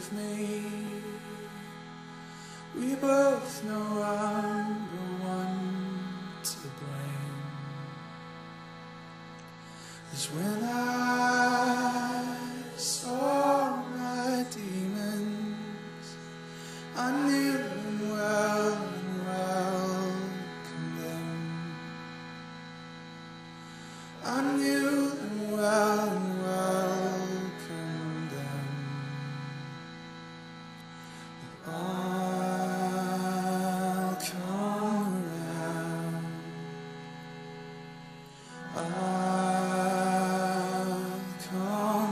with me. We both know I'm the one to blame. 'Cause when I saw my demons, I knew them well and welcomed them. I knew them well and welcomed them. But I'll come around. I'll come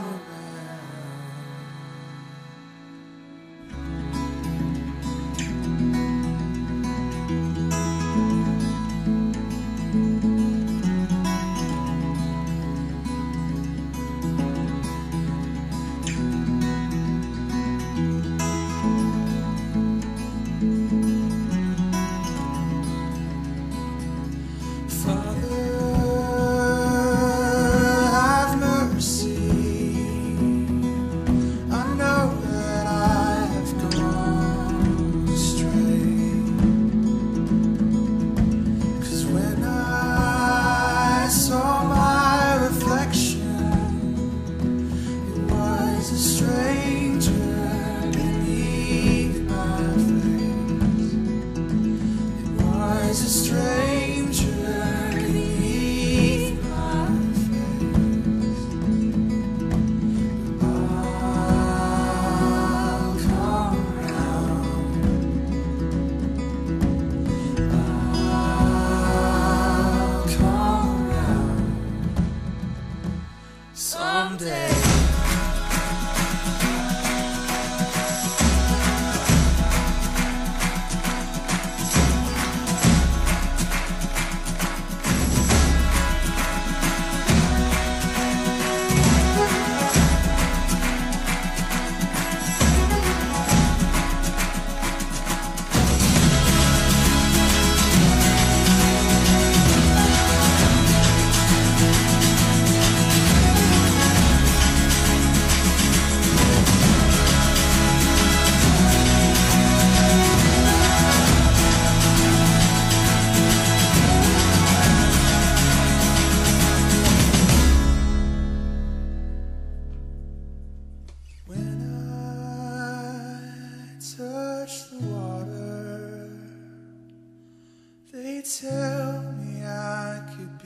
tell me I could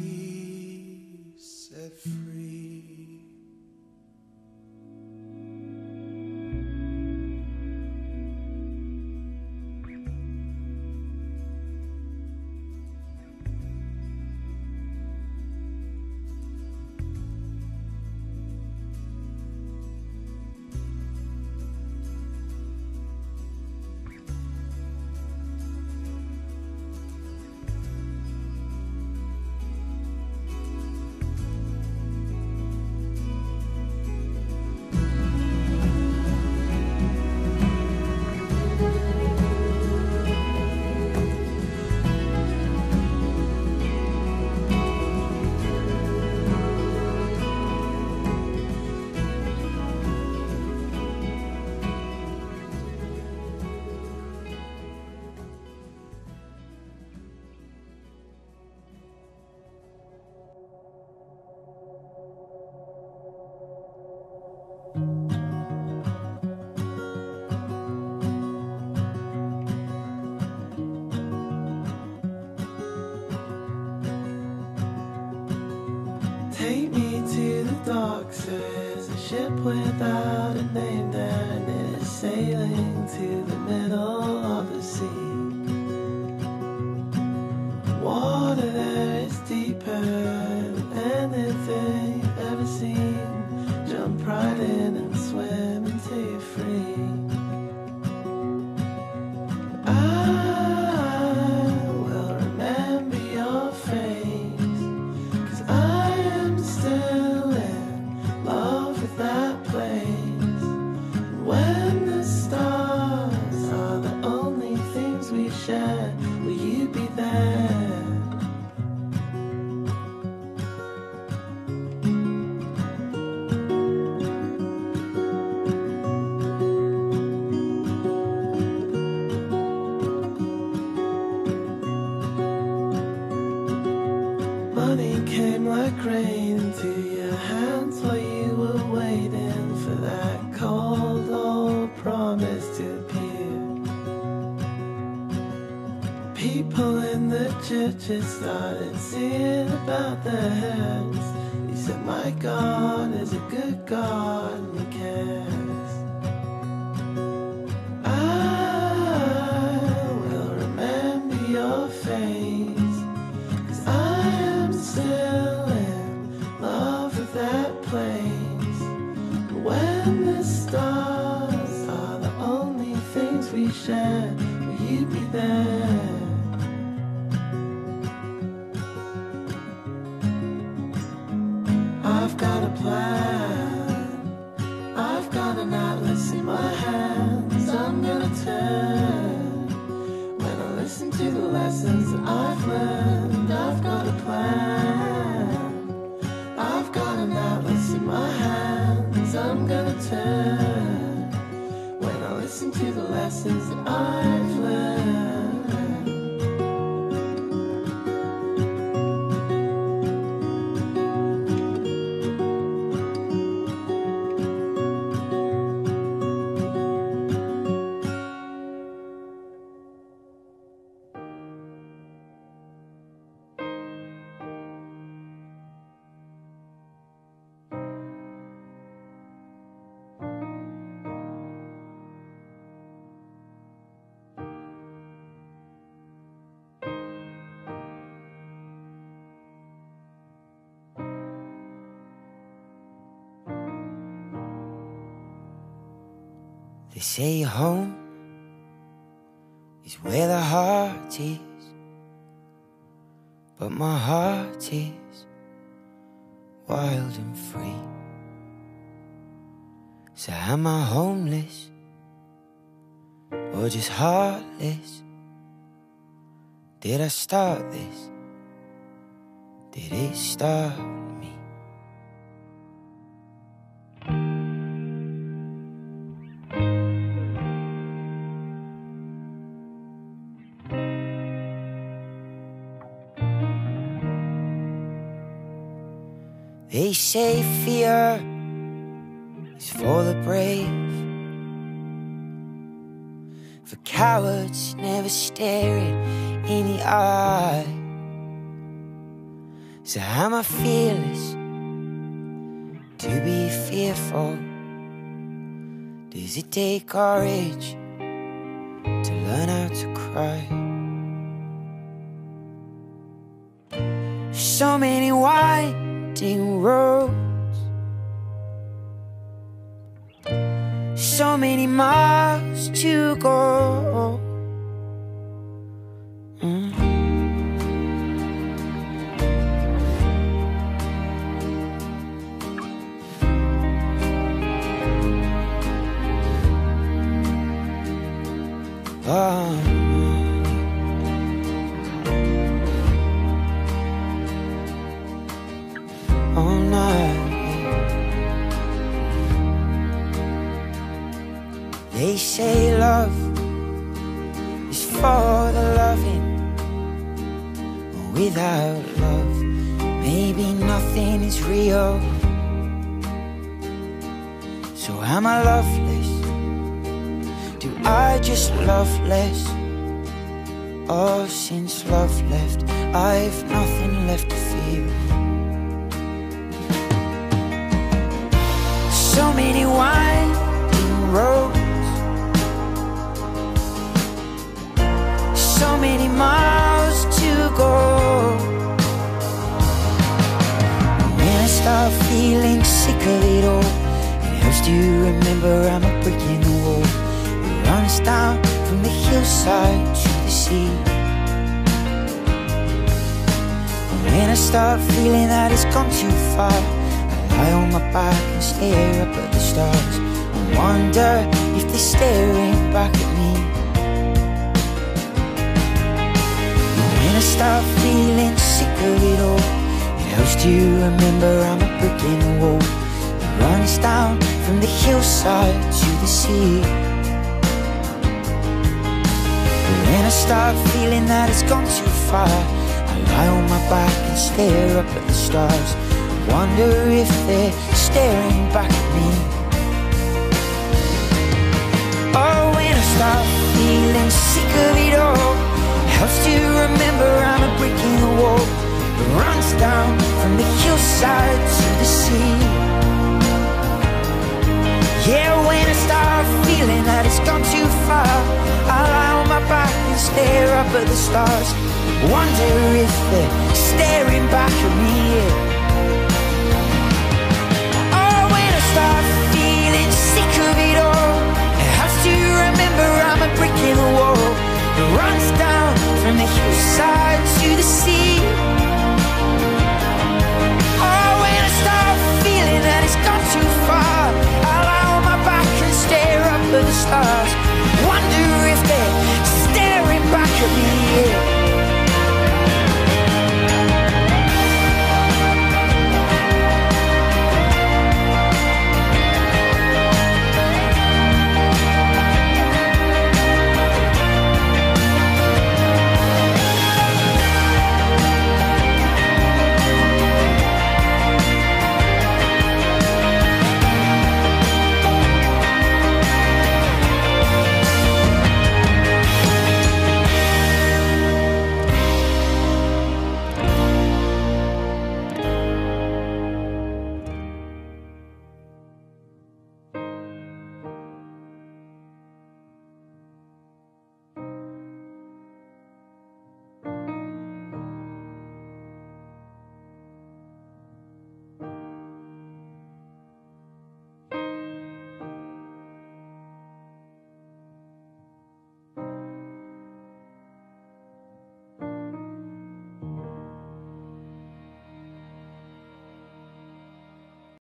be set free. Take me to the docks, there's a ship without a name there, and it is sailing to the middle of the sea. Water there is deeper than anything you've ever seen. Jump right in and swim until you're free. That place when the stars are the into your hands while you were waiting for that cold old promise to appear. People in the churches started singing about their heads. He said, my God is a good God and he cares. I will remember your face, 'cause I am still in love with that place. When the stars are the only things we share, will you be there? I've got a plan, I've got an atlas in my hands. I'm gonna turn when I listen to the lessons that I've learned. I've got a plan, I've got an atlas in my hands. I'm gonna turn when I listen to the lessons that I've learned. They say home is where the heart is, but my heart is wild and free. So am I homeless or just heartless? Did I start this? Did it start me? They say fear is for the brave, for cowards never stare it in the eye. So am I fearless to be fearful? Does it take courage to learn how to cry? So many winding roads, so many miles to go. All night. They say love is for the loving. Without love, maybe nothing is real. So am I loveless? Do I just love less? Oh, since love left, I've nothing left to feel. So many winding roads, so many miles to go. When I start feeling sick of it all, it helps to remember I'm a brick in the wall. It runs down from the hillside to the sea. And when I start feeling that it's gone too far, I lie on my back and stare up at the stars and wonder if they're staring back at me. And when I start feeling sick of it all, it helps to remember I'm a brick in the wall that runs down from the hillside to the sea. But when I start feeling that it's gone too far, I lie on my back and stare up at the stars, wonder if they're staring back at me. Oh, when I start feeling sick of it all, helps to remember I'm a brick in the wall that runs down from the hillside to the sea. Yeah, when I start feeling that it's gone too far, I'll lie on my back and stare up at the stars, wonder if they're staring back at me. Yeah.